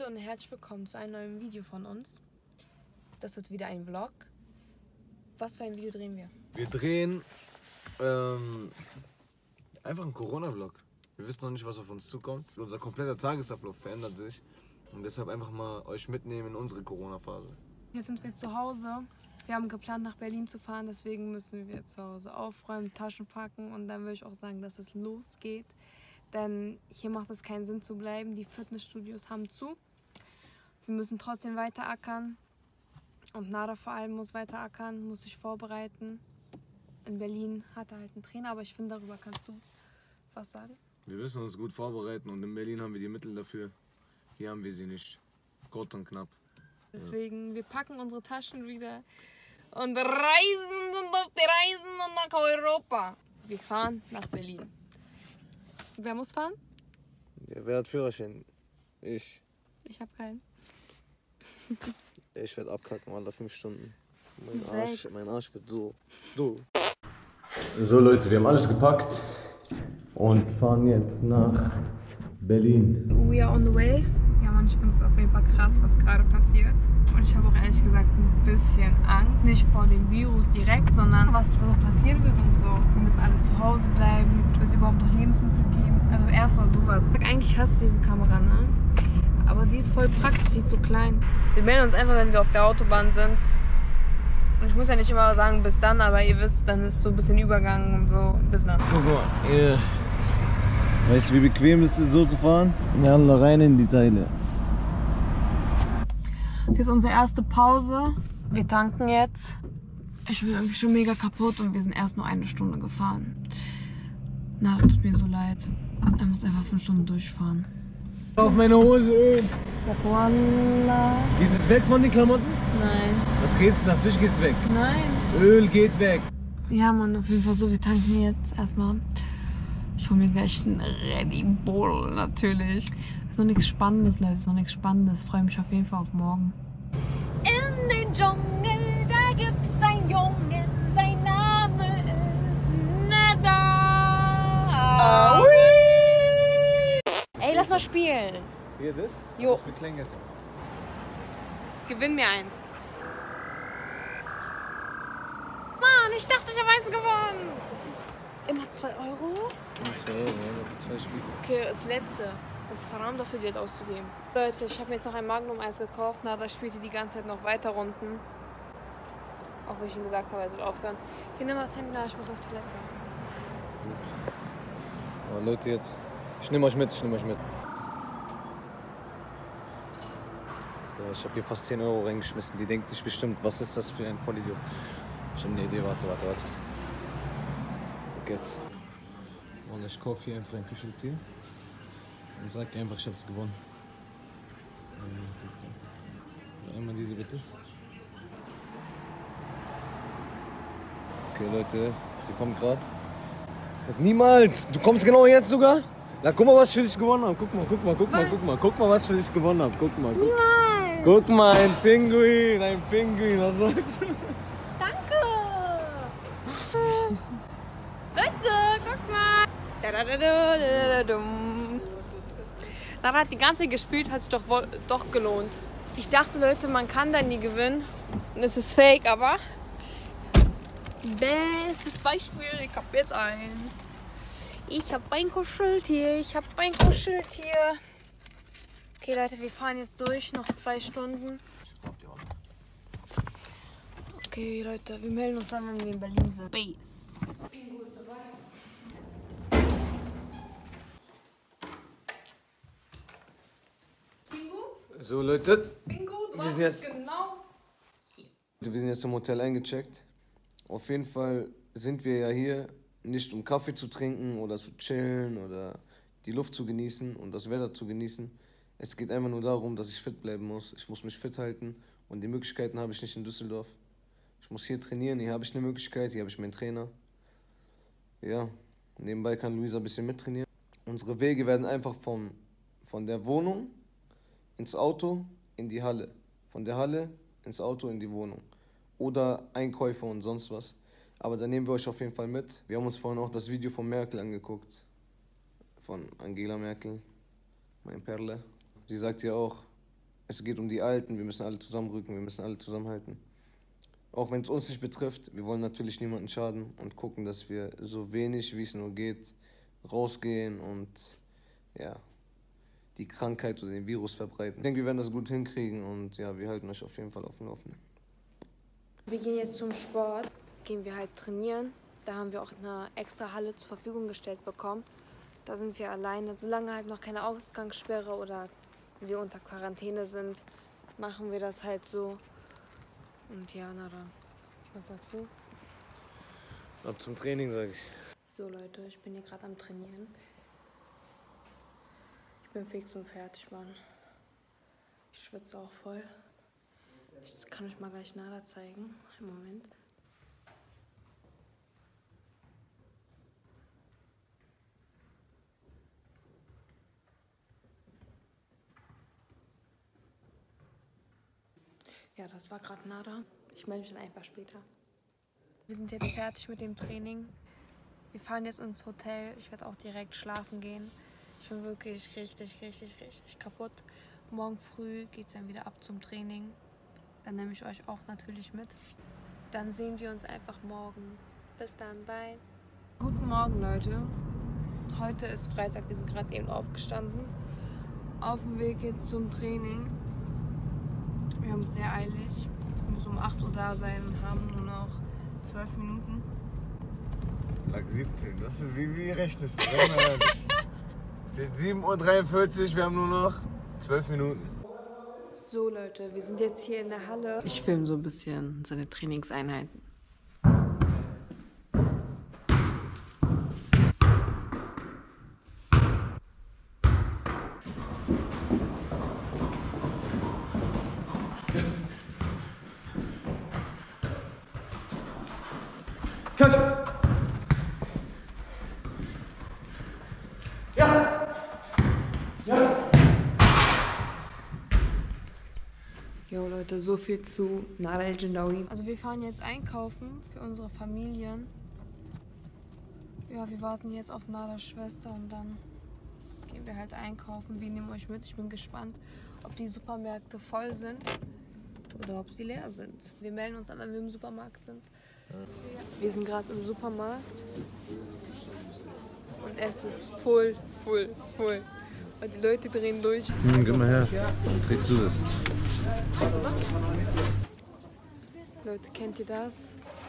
Leute und herzlich willkommen zu einem neuen Video von uns. Das wird wieder ein Vlog. Was für ein Video drehen wir? Wir drehen einfach einen Corona-Vlog. Wir wissen noch nicht, was auf uns zukommt. Unser kompletter Tagesablauf verändert sich und deshalb einfach mal euch mitnehmen in unsere Corona-Phase. Jetzt sind wir zu Hause. Wir haben geplant, nach Berlin zu fahren, deswegen müssen wir zu Hause aufräumen, Taschen packen und dann würde ich auch sagen, dass es losgeht. Denn hier macht es keinen Sinn zu bleiben. Die Fitnessstudios haben zu. Wir müssen trotzdem weiter ackern. Und Nada vor allem muss weiter ackern, muss sich vorbereiten. In Berlin hat er halt einen Trainer, aber ich finde, darüber kannst du was sagen. Wir müssen uns gut vorbereiten und in Berlin haben wir die Mittel dafür. Hier haben wir sie nicht. Kurz und knapp. Deswegen, wir packen unsere Taschen wieder und reisen und auf die Reisen und nach Europa. Wir fahren nach Berlin. Wer muss fahren? Ja, wer hat Führerschein? Ich. Ich habe keinen. Ich werde abkacken, alle 5 Stunden. Mein Arsch wird so. So Leute, wir haben alles gepackt und fahren jetzt nach Berlin. We are on the way. Ja Mann, ich finde es auf jeden Fall krass, was gerade passiert. Und ich habe auch ehrlich gesagt ein bisschen Angst. Nicht vor dem Virus direkt, sondern was so passieren wird und so. Wir müssen alle zu Hause bleiben. Wird es überhaupt noch Lebensmittel geben? Also eher vor sowas. Ich sag, eigentlich hasse ich diese Kamera, ne? Aber die ist voll praktisch, die ist so klein. Wir melden uns einfach, wenn wir auf der Autobahn sind. Und ich muss ja nicht immer sagen, bis dann, aber ihr wisst, dann ist so ein bisschen Übergang und so. Bis dann. Guck mal, weißt du, wie bequem ist es so zu fahren? Ja, alle rein in die Teile. Das ist unsere erste Pause. Wir tanken jetzt. Ich bin irgendwie schon mega kaputt und wir sind erst nur 1 Stunde gefahren. Na, das tut mir so leid. Er muss einfach 5 Stunden durchfahren. Auf meine Hose Öl. Wallah. Geht es weg von den Klamotten? Nein. Was geht's? Natürlich geht's weg. Nein. Öl geht weg. Ja, Mann, auf jeden Fall so. Wir tanken jetzt erstmal. Ich hole mir gleich einen Red Bull, natürlich. Ist noch nichts Spannendes, Leute. Ist noch nichts Spannendes. Freue mich auf jeden Fall auf morgen. In den Dschungel, da gibt's einen Jungen. Sein Name ist Nada. Ey, lass mal spielen. Hier das? Jo. Das beklingelt. Gewinn mir eins. Mann, ich dachte, ich habe eins gewonnen. Immer 2 Euro? 2 Euro, für 2 Spiele. Okay, das letzte. Das ist haram, dafür Geld auszugeben. Leute, ich habe mir jetzt noch ein Magnum-Eis gekauft. Na, das spielte die ganze Zeit noch weiter Runden. Auch wenn ich ihm gesagt habe, er soll aufhören. Hier, nimm mal das Handy, na, ich muss auf Toilette. Aber Leute, jetzt. Ich nehme euch mit. Ja, ich habe hier fast 10 Euro reingeschmissen. Die denkt sich bestimmt, was ist das für ein Vollidiot? Ich habe eine Idee, warte. Guck jetzt. Und ich kaufe hier einfach ein Kuscheltier. Und sag dir einfach, ich hab's gewonnen. Einmal diese bitte. Okay Leute, sie kommt gerade. Niemals! Du kommst genau jetzt sogar? Na, guck mal, was ich für dich gewonnen habe. Guck mal, was ich für dich gewonnen habe. Guck mal. Niemals! Guck mal, ein Pinguin, was sagst du? Danke! Leute, guck mal! Nada hat die ganze Zeit gespielt, hat sich doch gelohnt. Ich dachte, Leute, man kann da nie gewinnen. Und es ist fake, aber... Bestes Beispiel, ich hab jetzt eins. Ich hab ein Kuscheltier, Okay, Leute, wir fahren jetzt durch, noch 2 Stunden. Okay, Leute, wir melden uns dann, wenn wir in Berlin sind. Peace. Pingu ist dabei. So Leute, Pingu, du wir sind jetzt im Hotel eingecheckt. Auf jeden Fall sind wir ja hier nicht um Kaffee zu trinken oder zu chillen oder die Luft zu genießen und das Wetter zu genießen. Es geht einfach nur darum, dass ich fit bleiben muss. Ich muss mich fit halten und die Möglichkeiten habe ich nicht in Düsseldorf. Ich muss hier trainieren, hier habe ich eine Möglichkeit, hier habe ich meinen Trainer. Ja, nebenbei kann Luisa ein bisschen mittrainieren. Unsere Wege werden einfach von der Wohnung ins Auto in die Halle. Von der Halle ins Auto in die Wohnung. Oder Einkäufe und sonst was. Aber da nehmen wir euch auf jeden Fall mit. Wir haben uns vorhin auch das Video von Merkel angeguckt. Von Angela Merkel, mein Perle. Sie sagt ja auch, Es geht um die Alten, wir müssen alle zusammenrücken, wir müssen alle zusammenhalten. Auch wenn es uns nicht betrifft, wir wollen natürlich niemanden schaden und gucken, dass wir so wenig wie es nur geht rausgehen und ja, die Krankheit oder den Virus verbreiten. Ich denke, wir werden das gut hinkriegen und ja, wir halten euch auf jeden Fall auf dem Laufenden. Wir gehen jetzt zum Sport, gehen wir halt trainieren. Da haben wir auch eine extra Halle zur Verfügung gestellt bekommen. Da sind wir alleine. Solange halt noch keine Ausgangssperre oder wir unter Quarantäne sind, machen wir das halt so. Und ja, na dann, was sagst du? Ab zum Training, sag ich. So Leute, ich bin hier gerade am Trainieren. Ich bin fix und fertig, Mann. Ich schwitze auch voll. Ich kann euch mal gleich Nada zeigen. Im Moment. Ja, das war gerade Nada. Ich melde mich dann einfach später. Wir sind jetzt fertig mit dem Training. Wir fahren jetzt ins Hotel. Ich werde auch direkt schlafen gehen. Ich bin wirklich richtig kaputt. Morgen früh geht es dann wieder ab zum Training. Dann nehme ich euch auch natürlich mit. Dann sehen wir uns einfach morgen. Bis dann, bye. Guten Morgen, Leute. Heute ist Freitag, wir sind gerade eben aufgestanden. Auf dem Weg jetzt zum Training. Wir haben es sehr eilig. Wir müssen um 8 Uhr da sein und haben nur noch 12 Minuten. Lag 17, das ist, wie recht ist das? Es steht 7:43 Uhr, wir haben nur noch 12 Minuten. So Leute, wir sind jetzt hier in der Halle. Ich filme so ein bisschen seine Trainingseinheiten. Jo Leute, so viel zu Nada El Jindawi. Also wir fahren jetzt einkaufen für unsere Familien. Ja, wir warten jetzt auf Nadas Schwester und dann gehen wir halt einkaufen. Wir nehmen euch mit. Ich bin gespannt, ob die Supermärkte voll sind oder ob sie leer sind. Wir melden uns an, wenn wir im Supermarkt sind. Wir sind gerade im Supermarkt und es ist voll. Und die Leute drehen durch. Gib mal her, dann trägst du das. Leute, kennt ihr das?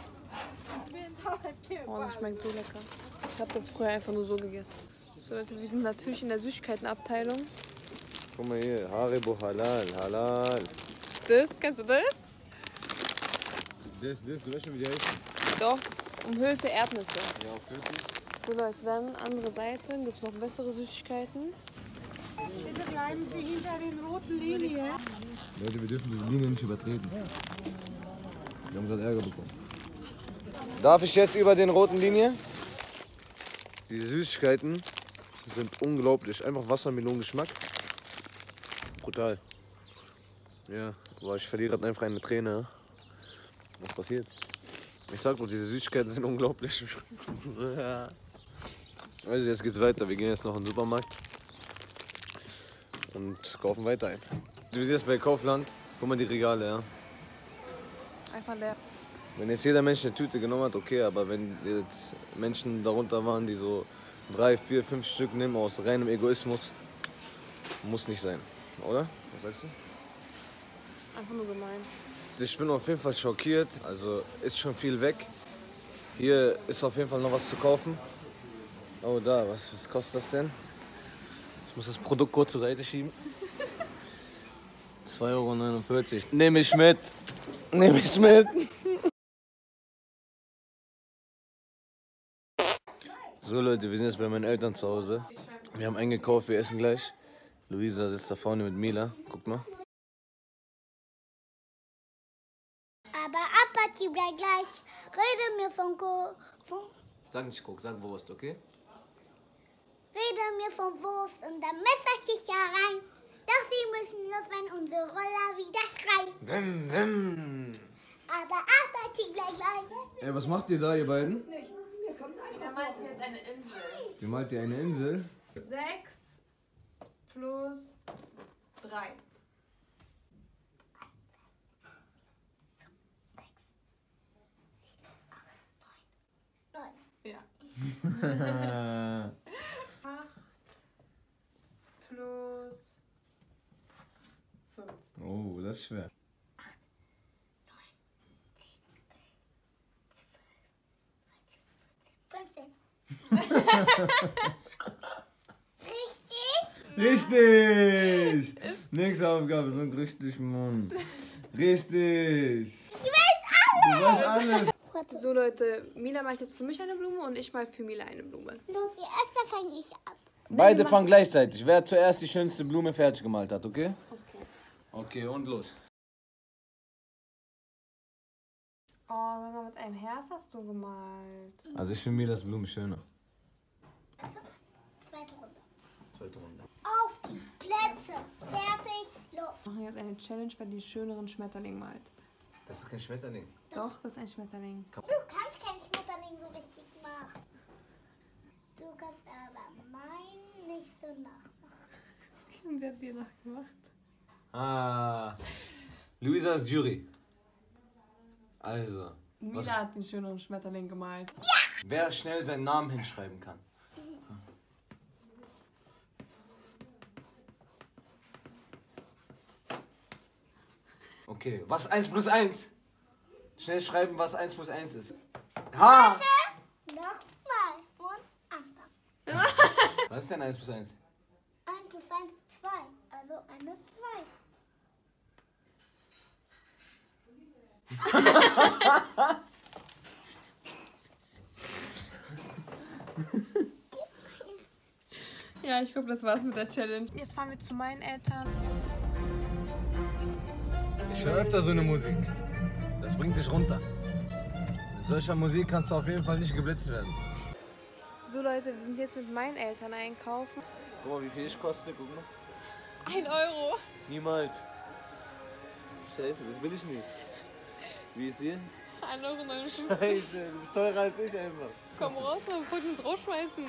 Oh, das schmeckt so lecker. Ich habe das früher einfach nur so gegessen. So Leute, wir sind natürlich in der Süßigkeitenabteilung. Guck mal hier, Haribo Halal. Das, kennst du das? Das, du weißt schon, wie die heißen? Doch, das ist umhüllte Erdnüsse. Ja, auch tödlich. So Leute, dann andere Seite, gibt es noch bessere Süßigkeiten. Bitte bleiben Sie hinter den roten Linien. Leute, wir dürfen diese Linie nicht übertreten. Wir haben gerade Ärger bekommen. Darf ich jetzt über den roten Linie? Die Süßigkeiten sind unglaublich. Einfach Wassermelonengeschmack. Brutal. Ja, boah, ich verliere gerade einfach eine Träne. Was passiert? Ich sag doch, diese Süßigkeiten sind unglaublich. Also jetzt geht's weiter. Wir gehen jetzt noch in den Supermarkt und kaufen weiter ein. Du siehst bei Kaufland, guck mal die Regale, ja. Einfach leer. Wenn jetzt jeder Mensch eine Tüte genommen hat, okay, aber wenn jetzt Menschen darunter waren, die so 3, 4, 5 Stück nehmen aus reinem Egoismus, muss nicht sein, oder? Was sagst du? Einfach nur gemein. Ich bin auf jeden Fall schockiert, also ist schon viel weg. Hier ist auf jeden Fall noch was zu kaufen. Oh, da, was kostet das denn? Ich muss das Produkt kurz zur Seite schieben. 2,49 €. Nehme ich mit. So Leute, wir sind jetzt bei meinen Eltern zu Hause. Wir haben eingekauft, wir essen gleich. Luisa sitzt da vorne mit Mila. Guck mal. Aber Apati, bleib gleich. Rede mir von Sag nicht Guck, sag Wurst, okay? Rede mir von Wurst und dann messer ich ja rein. Doch sie müssen los, wenn unsere Roller wieder schreien. Aber Apati, bleib gleich. Ey, was macht ihr da, ihr beiden? Wir malten jetzt eine Insel. Ihr malt ihr eine Insel? 6 plus 3. plus 5. Oh, das ist schwer. 15. Richtig! Nächste Aufgabe, so ein richtig Mund. Richtig! Ich weiß Du weißt alles! So Leute, Mila malt jetzt für mich eine Blume und ich mal für Mila eine Blume. Lucy, erst fange ich an. Beide fangen gleichzeitig. Wer zuerst die schönste Blume fertig gemalt hat, okay? Okay. Okay, und los. Oh, sogar mit einem Herz hast du gemalt. Also ich finde mir das Blume schöner. Zweite Runde. Zweite Runde. Auf die Plätze. Fertig. Los. Wir machen jetzt eine Challenge, wer die schöneren Schmetterling malt. Das ist kein Schmetterling. Doch, das ist ein Schmetterling. Du kannst keinen Schmetterling so richtig machen. Du kannst aber meinen nicht so nachmachen. Sie hat dir nachgemacht. Ah, Luisas Jury. Also, Mila hat den schöneren Schmetterling gemalt. wer schnell seinen Namen hinschreiben kann. Okay, was 1 plus 1? Schnell schreiben, was 1 plus 1 ist. Ha! Nochmal von Anfang. Was ist denn 1 plus 1? 1 plus 1 ist 2. Also 1 ist 2. Ja, ich glaube, das war's mit der Challenge. Jetzt fahren wir zu meinen Eltern. Ich höre öfter so eine Musik. Das bringt dich runter. Mit solcher Musik kannst du auf jeden Fall nicht geblitzt werden. So Leute, wir sind jetzt mit meinen Eltern einkaufen. Guck mal, wie viel ich koste, guck mal. 1 Euro. Niemals. Scheiße, das will ich nicht. Wie ist hier? 1,59 Euro. Scheiße, du bist teurer als ich einfach. Komm raus, bevor die uns rausschmeißen.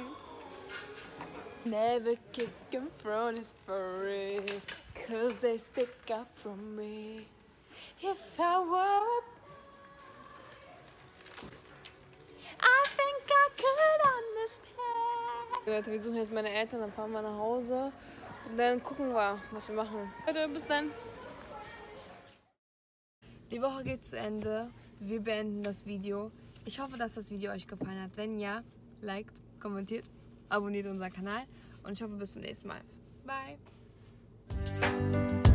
Never kick in front is free, cause they stick up from me. If I were, I think I could understand. Leute, wir suchen jetzt meine Eltern, dann fahren wir nach Hause und dann gucken wir, was wir machen. Leute, bis dann. Die Woche geht zu Ende. Wir beenden das Video. Ich hoffe, dass das Video euch gefallen hat. Wenn ja, liked, kommentiert, abonniert unseren Kanal und ich hoffe bis zum nächsten Mal. Bye!